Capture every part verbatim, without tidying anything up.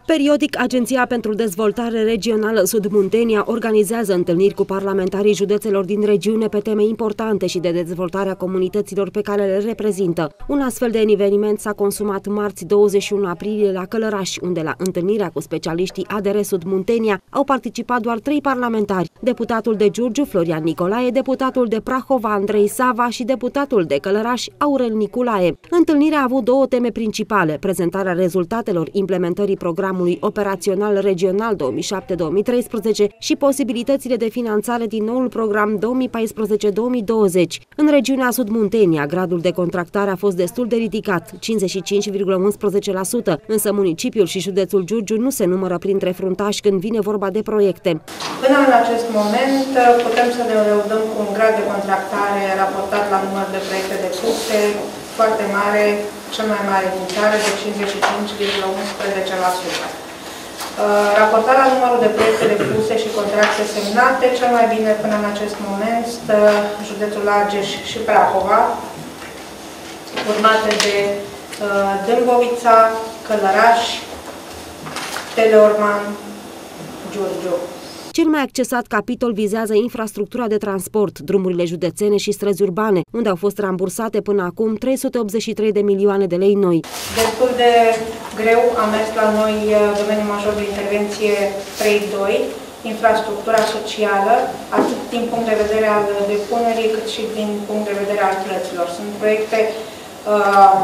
Periodic, Agenția pentru Dezvoltare Regională Sud Muntenia organizează întâlniri cu parlamentarii județelor din regiune pe teme importante și de dezvoltarea comunităților pe care le reprezintă. Un astfel de eveniment s-a consumat marți douăzeci și unu aprilie la Călăraș, unde la întâlnirea cu specialiștii A D R Sud Muntenia au participat doar trei parlamentari: deputatul de Giurgiu, Florian Nicolae, deputatul de Prahova, Andrei Sava și deputatul de Călăraș, Aurel Niculae. Întâlnirea a avut două teme principale: prezentarea rezultatelor implementării programului operațional regional două mii șapte două mii treisprezece și posibilitățile de finanțare din noul program două mii paisprezece două mii douăzeci. În regiunea Sud Muntenia, gradul de contractare a fost destul de ridicat, cincizeci și cinci virgulă unsprezece la sută, însă municipiul și județul Giurgiu nu se numără printre fruntași când vine vorba de proiecte. Până în acest moment putem să ne lăudăm cu un grad de contractare raportat la număr de proiecte depuse foarte mare, cel mai mare din țară, de cincizeci și cinci virgulă unsprezece la sută. Raportat la numărul de proiecte depuse și contracte semnate, cel mai bine până în acest moment stă județul Argeș și Prahova, urmate de uh, Dâmbovița, Călăraș, Teleorman, Giurgiu. Cel mai accesat capitol vizează infrastructura de transport, drumurile județene și străzi urbane, unde au fost rambursate până acum trei sute optzeci și trei de milioane de lei noi. Destul de greu a mers la noi domeniul major de intervenție trei doi, infrastructura socială, atât din punct de vedere al depunerii, cât și din punct de vedere al plăților. Sunt proiecte uh,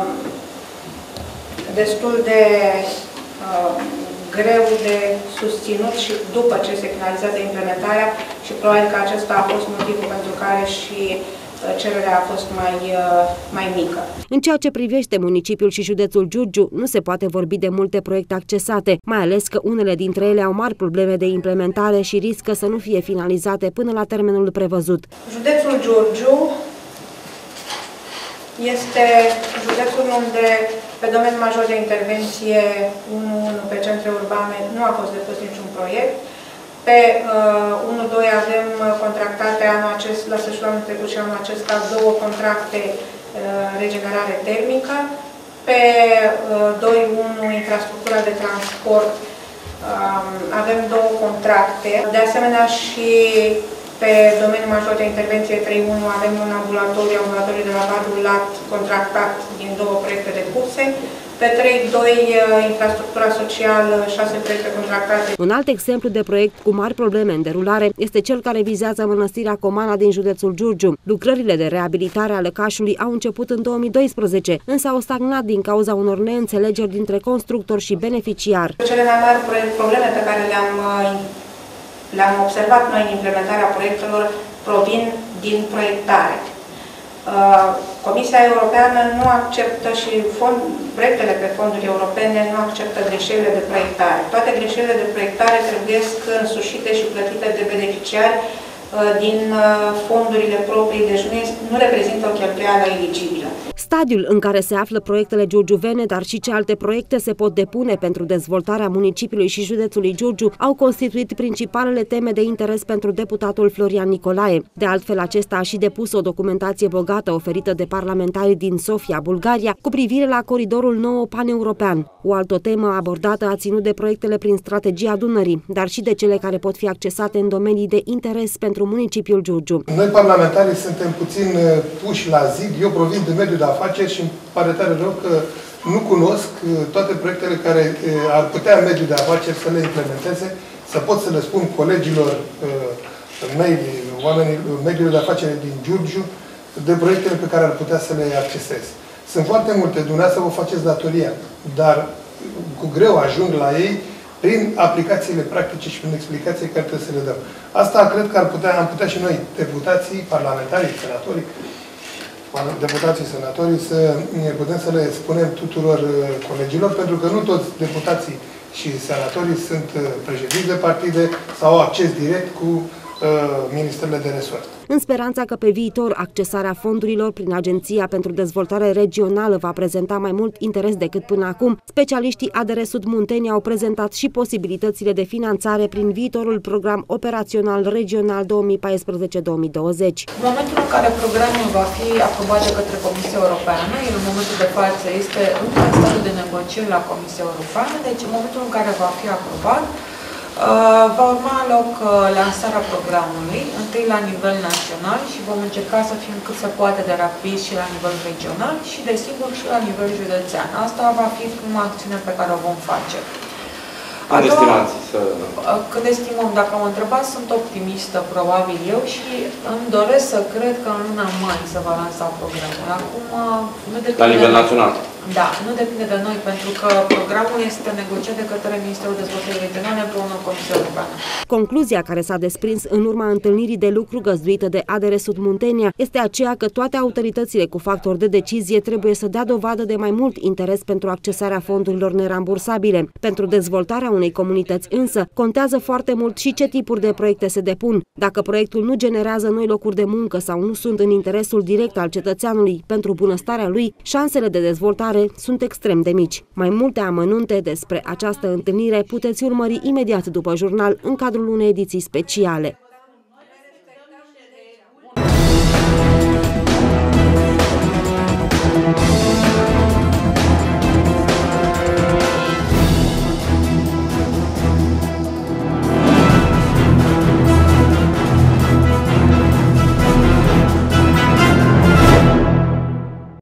destul de uh, greu de susținut și după ce se finalizează implementarea și probabil că acesta a fost motivul pentru care și cererea a fost mai, mai mică. În ceea ce privește municipiul și județul Giurgiu, nu se poate vorbi de multe proiecte accesate, mai ales că unele dintre ele au mari probleme de implementare și riscă să nu fie finalizate până la termenul prevăzut. Județul Giurgiu este județul unde, pe domeniul major de intervenție unu unu pe centre urbane, nu a fost depus niciun proiect. Pe uh, unu doi avem contractate anul acest, la sfârșitul anului trecut și anul acesta două contracte uh, regenerare termică. Pe uh, doi unu infrastructura de transport uh, avem două contracte. De asemenea și pe domeniul major de intervenție trei unu avem un ambulatoriu, ambulatoriu de la Badul Lat, contractat din două proiecte depuse. Pe trei doi infrastructura socială, șase proiecte contractate. Un alt exemplu de proiect cu mari probleme în derulare este cel care vizează mănăstirea Comana din județul Giurgiu. Lucrările de reabilitare a lăcașului au început în două mii doisprezece, însă au stagnat din cauza unor neînțelegeri dintre constructor și beneficiar. Cele mai mari probleme pe care le-am le-am observat noi în implementarea proiectelor provin din proiectare. Comisia Europeană nu acceptă și fond, proiectele pe fonduri europene nu acceptă greșelile de proiectare. Toate greșelile de proiectare trebuie însușite și plătite de beneficiari din fondurile proprii, deci nu, este, nu reprezintă o cheltuială eligibilă. Stadiul în care se află proiectele giurgiuvene, dar și ce alte proiecte se pot depune pentru dezvoltarea municipiului și județului Giurgiu, au constituit principalele teme de interes pentru deputatul Florian Nicolae. De altfel, acesta a și depus o documentație bogată oferită de parlamentarii din Sofia, Bulgaria, cu privire la coridorul nou paneuropean. O altă temă abordată a ținut de proiectele prin strategia Dunării, dar și de cele care pot fi accesate în domenii de interes pentru municipiul Giurgiu. Noi, parlamentarii, suntem puțin puși la zid. Eu provin de mediul de afaceri și îmi pare tare rău că nu cunosc toate proiectele care ar putea mediul de afaceri să le implementeze, să pot să le spun colegilor mei, oamenii mediului de afaceri din Giurgiu, de proiectele pe care ar putea să le accesez. Sunt foarte multe, dumneavoastră vă faceți datoria, dar cu greu ajung la ei prin aplicațiile practice și prin explicații care trebuie să le dăm. Asta cred că ar putea, am putea și noi, deputații, parlamentarii, senatorii, deputații, senatorii, să putem să le spunem tuturor colegilor, pentru că nu toți deputații și senatorii sunt președinți de partide sau au acces direct cu ministerele de resort. În speranța că pe viitor accesarea fondurilor prin Agenția pentru Dezvoltare Regională va prezenta mai mult interes decât până acum, specialiștii A D R Sud Muntenia au prezentat și posibilitățile de finanțare prin viitorul program operațional regional două mii paisprezece două mii douăzeci. În momentul în care programul va fi aprobat de către Comisia Europeană, el în momentul de față este încă în stadiu de negocieri la Comisia Europeană, deci în momentul în care va fi aprobat, va urma loc lansarea programului, întâi la nivel național și vom încerca să fim cât se poate de rapid și la nivel regional și, desigur, și la nivel județean. Asta va fi prima acțiune pe care o vom face. Când estimați să... Când estimăm, dacă mă întrebați, sunt optimistă, probabil eu, și îmi doresc să cred că în luna mai se va lansa programul. Acum, nu depinde la nivel național? Da, nu depinde de noi, pentru că programul este negociat de către Ministerul Dezvoltării Regionale împreună cu Comisia Europeană. Concluzia care s-a desprins în urma întâlnirii de lucru găzduită de A D R Sud Muntenia este aceea că toate autoritățile cu factor de decizie trebuie să dea dovadă de mai mult interes pentru accesarea fondurilor nerambursabile. Pentru dezvoltarea unei comunități însă contează foarte mult și ce tipuri de proiecte se depun. Dacă proiectul nu generează noi locuri de muncă sau nu sunt în interesul direct al cetățeanului pentru bunăstarea lui, șansele de dezvoltare sunt extrem de mici. Mai multe amănunte despre această întâlnire puteți urmări imediat după jurnal în cadrul unei ediții speciale.